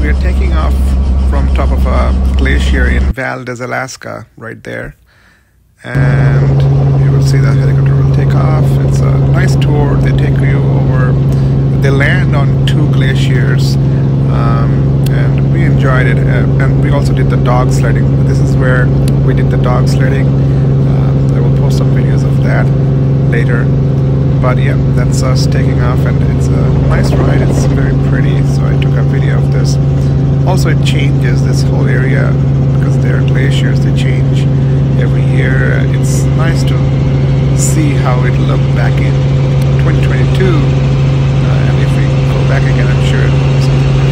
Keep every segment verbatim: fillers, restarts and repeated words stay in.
we are taking off from top of a glacier in Valdez, Alaska, right there. And you will see the helicopter will take off. It's a nice tour. They take you over. They land on two glaciers, um, and we enjoyed it. Uh, and we also did the dog sledding. This is where we did the dog sledding. Uh, I will post some videos of that later. But yeah, that's us taking off, and it's a nice ride. It's very pretty, so I took a video of this. Also, it changes this whole area because there are glaciers. They change every year. It's nice to see how it looked back in twenty twenty-two, uh, and if we go back again, I'm sure it will be something different.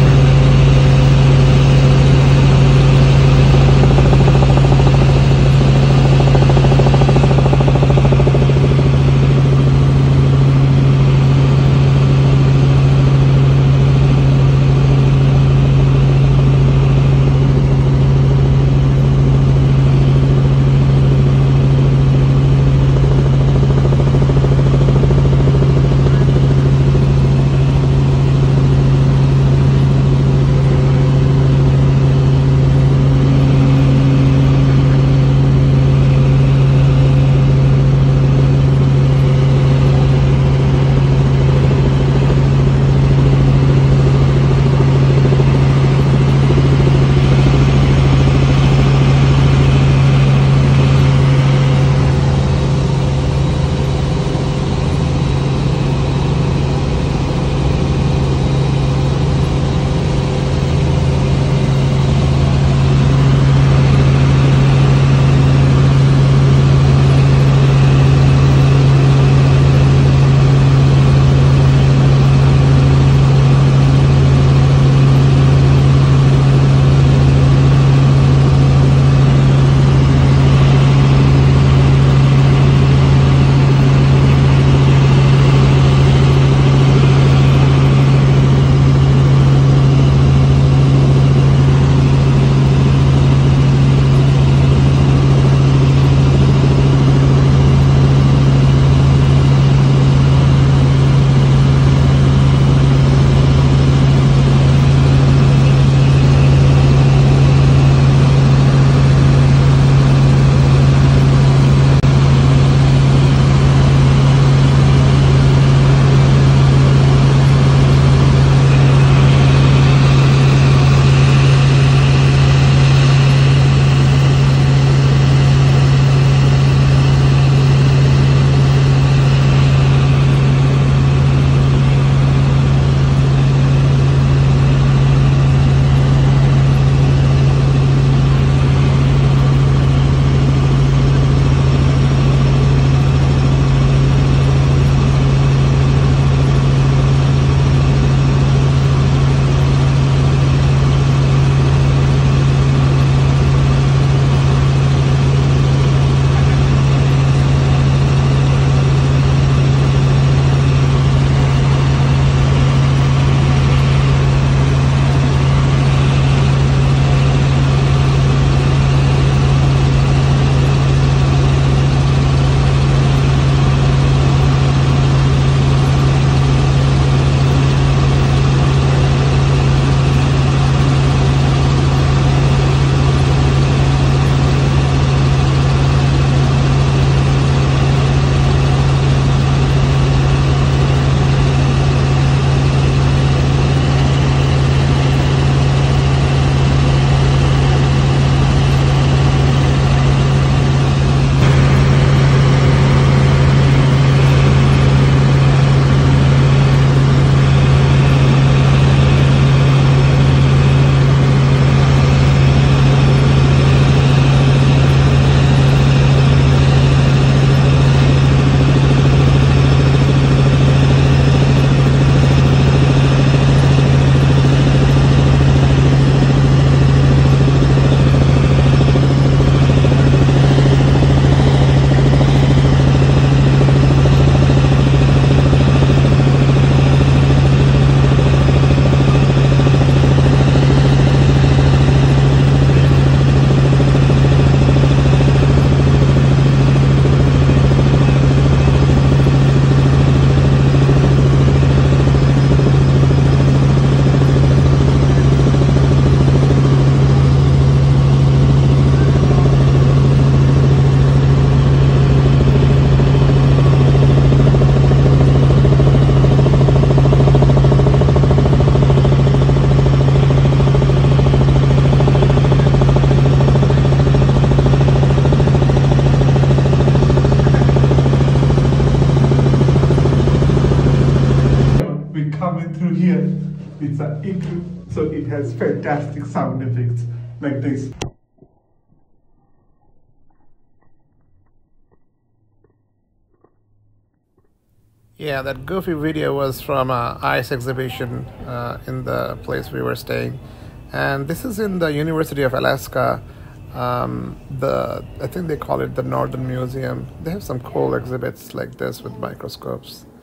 it so it has fantastic sound effects like this. Yeah, that goofy video was from a ice exhibition uh, in the place we were staying, and this is in the University of Alaska. Um, the I think they call it the Northern Museum. They have some cool exhibits like this with microscopes.